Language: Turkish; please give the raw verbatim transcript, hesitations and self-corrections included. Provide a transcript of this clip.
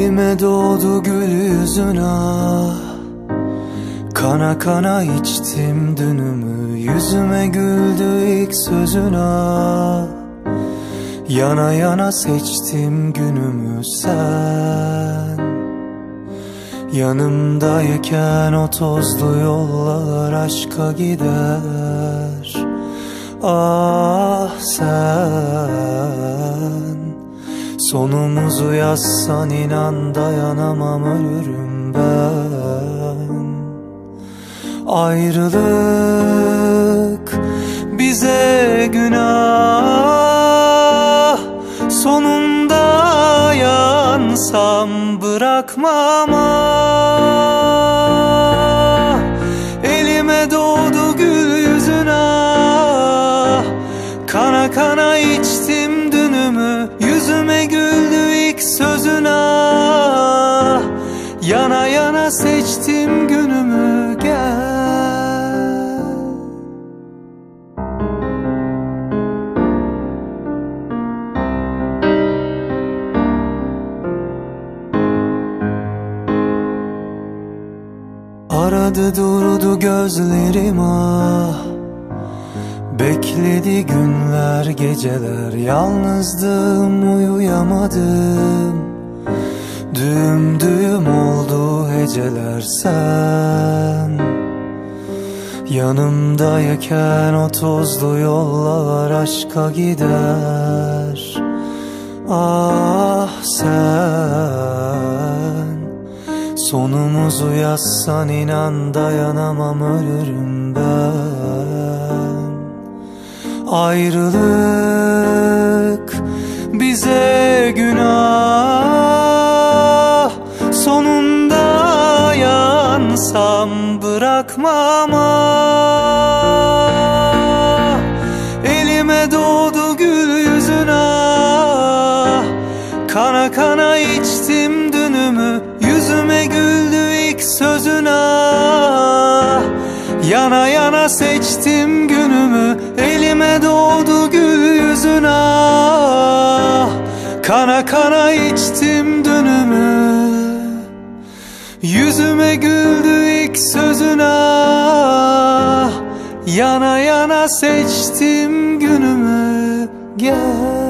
Elime doğdu gül yüzün ah, kana kana içtim dünümü. Yüzüme güldü ilk sözün ah, yana yana seçtim günümü. Sen yanımdayken o tozlu yollar aşka gider. Ah sen sonumuzu yazsan inan dayanamam, ölürüm ben. Ayrılık bize günah, sonunda yansam bırakmam ah. Elime doğdu gül yüzün ah, kana kana içtim dünümü. Yüzüme güldü ilk sözün ah, yana yana seçtim günümü. Gel aradı durdu gözlerim ah, bekledi günler geceler. Yalnızdım, uyuyamadım, düğüm düğüm oldu heceler. Sen yanımdayken o tozlu yollar aşka gider. Ah sen sonumuzu yazsan inan dayanamam, ölürüm ben. Ayrılık bize günah, sonunda yansam bırakmam ah. Elime doğdu gül yüzün ah, kana kana içtim dünümü. Yüzüme güldü ilk sözün ah, yana yana seçtim günümü. Elime doğdu gül yüzün ah, kana kana içtim dünümü. Yüzüme güldü ilk sözün ah, yana yana seçtim günümü. Gel